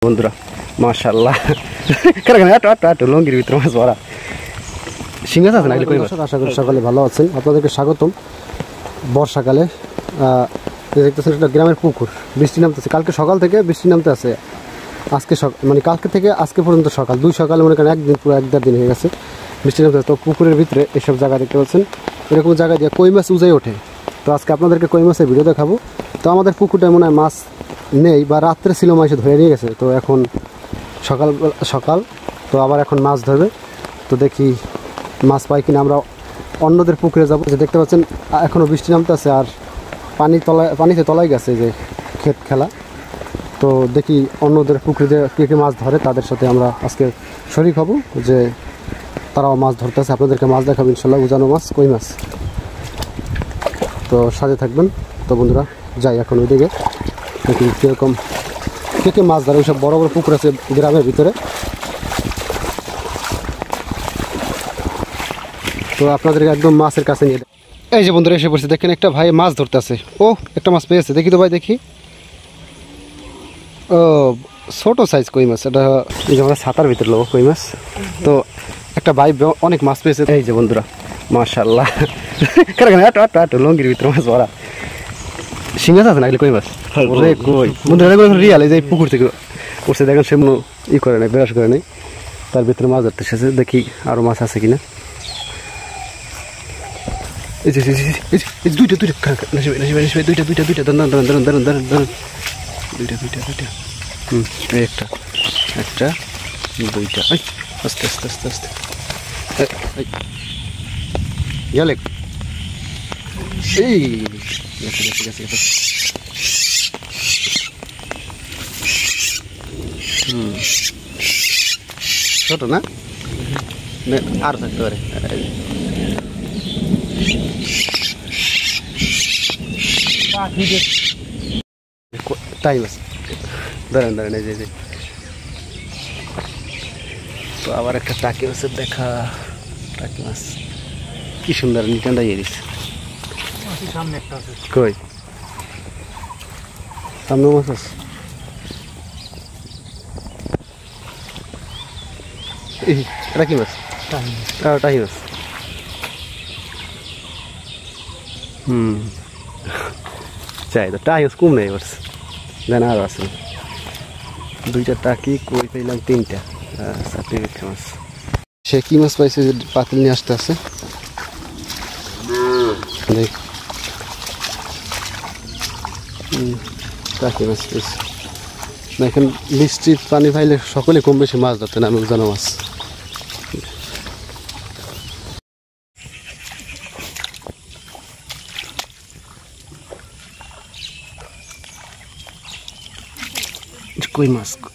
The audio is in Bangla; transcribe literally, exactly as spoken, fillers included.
বন্ধুরা মাশাআল্লাহ কারণ আট আট আট লঙ্গির ভিতরে মাছ ভরা শিঙ্গাস আছে না কই মাছ। আশা করি সকালে ভালো আছেন। আপনাদেরকে স্বাগতম। বর্ষাকালে দেখতেছেন এটা গ্রামের পুকুর, বৃষ্টি নামতেছে। কালকে সকাল থেকে বৃষ্টি নামতে আছে, আজকে মানে কালকে থেকে আজকে পর্যন্ত সকাল দুই সকালে মনে করেন একদিন পুরো এক দেড় দিন হয়ে গেছে বৃষ্টি নামতে। তো পুকুরের ভিতরে এসব জায়গা দেখতে পাচ্ছেন, এরকম জায়গা দিয়ে কই মাছ উজাই ওঠে। তো আজকে আপনাদেরকে কই মাছের ভিডিও দেখাবো। তো আমাদের পুকুরটায় মনে হয় মাছ নেই, বা রাত্রে ছিল মাছ ধরে নিয়ে গেছে। তো এখন সকাল সকাল তো আবার এখন মাছ ধরবে। তো দেখি মাছ পাই কিনা। আমরা অন্যদের পুকুরে যাবো। যে দেখতে পাচ্ছেন এখনও বৃষ্টি নামতে আছে, আর পানি তলায় পানিতে তলায় গেছে যে ক্ষেত খেলা। তো দেখি অন্যদের পুকুরে কে কে মাছ ধরে, তাদের সাথে আমরা আজকে শরিক হব, যে তারাও মাছ ধরতেছে। আপনাদেরকে মাছ দেখাবো ইনশাল্লাহ, উজানো মাছ, কই মাছ। তো সাথে থাকবেন। তো বন্ধুরা যাই এখন ওইদিকে, দেখি কীরকম কে কে মাছ ধরে। ওইসব বড় বড় পুকুর আছে গ্রামের ভিতরে। তো আপনাদেরকে একদম মাছের কাছে নিয়ে, এই যে বন্ধুরা এসে পড়ছে। দেখেন একটা ভাই মাছ ধরতে আছে। ও একটা মাছ পেয়েছে, দেখি তো ভাই দেখি। ও ছোট সাইজ কই মাছ। এটা এই যে আমরা ছাতার ভিতরে লোক কই মাছ। তো একটা ভাই অনেক মাছ পেয়েছে। এই যে বন্ধুরা মাশাআল্লাহ কারণ আট আট আট লঙ্গির ভিতরে মাছ ভরা শিঙ্গাস আছে না কই মাছ। কই বন্ধুরা রিয়াল এই যে পুকুর থেকে উঠছে, দেখেন সে ই করে নাই, বিরাস করে নাই, তার ভিতরে মাছ ধরতে এসেছে। দেখি আরো মাছ আছে কিনা। এই যে দুইটা দুইটা দুইটা দুইটা দুইটা দাঁড়ান দাঁড়ান দাঁড়ান দাঁড়ান দাঁড়ান দাঁড়ান দুইটা দুইটা দুইটা হুম একটা একটা দুইটা। আস্তে আস্তে আস্তে আস্তে গেলে এই গেছে গেছে গেছে গেছে হুম ছোট না আর থাকতে পারে। টাইম আছে, দাঁড়ান দাঁড়ান এই যে। তো আবার একটা টাকি মাছের দেখা। টাকি মাছ কি সুন্দর নিটান্ডা ইয়ে দিচ্ছে। কই সামনে মাছ আছে। এটা কি মাছ? টাকি মাছ। হুম চাই তো টাকি মাছ কম নেই এবার, জানা আরও আছে। দুইটা টাকি, কই পেলাম তিনটা, চারটে মিঠা মাছ। সে কি মাছ পাইছে যে পাতিল নিয়ে আসতে আছে। টাকি মাছ পেয়েছে না। এখন বৃষ্টির পানি পাইলে সকলে কম বেশি মাছ ধরতে না, আমি উজানো মাছ। কই মাছ